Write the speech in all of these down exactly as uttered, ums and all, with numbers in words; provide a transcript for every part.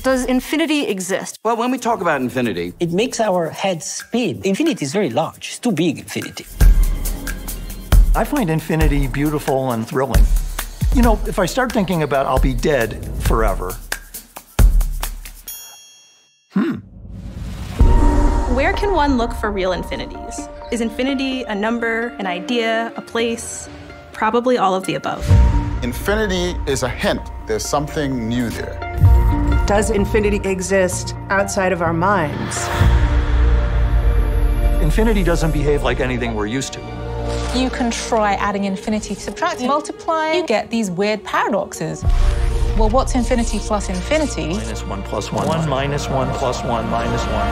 Does infinity exist? Well, when we talk about infinity, it makes our head spin. Infinity is very large. It's too big, infinity. I find infinity beautiful and thrilling. You know, if I start thinking about I'll be dead forever, hmm. Where can one look for real infinities? Is infinity a number, an idea, a place? Probably all of the above. Infinity is a hint. There's something new there. Does infinity exist outside of our minds? Infinity doesn't behave like anything we're used to. You can try adding infinity, subtracting, multiplying. You get these weird paradoxes. Well, what's infinity plus infinity? Minus one plus one. One minus one plus one minus one.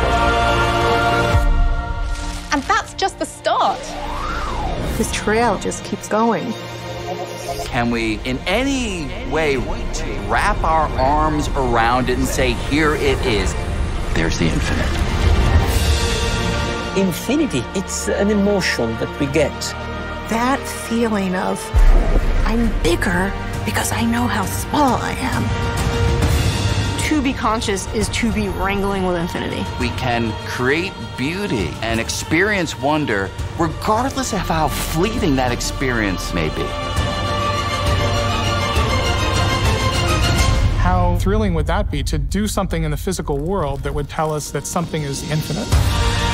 And that's just the start. This trail just keeps going. Can we, in any way, wrap our arms around it and say, here it is? There's the infinite. Infinity, it's an emotion that we get. That feeling of, I'm bigger because I know how small I am. To be conscious is to be wrangling with infinity. We can create beauty and experience wonder regardless of how fleeting that experience may be. How thrilling would that be to do something in the physical world that would tell us that something is infinite?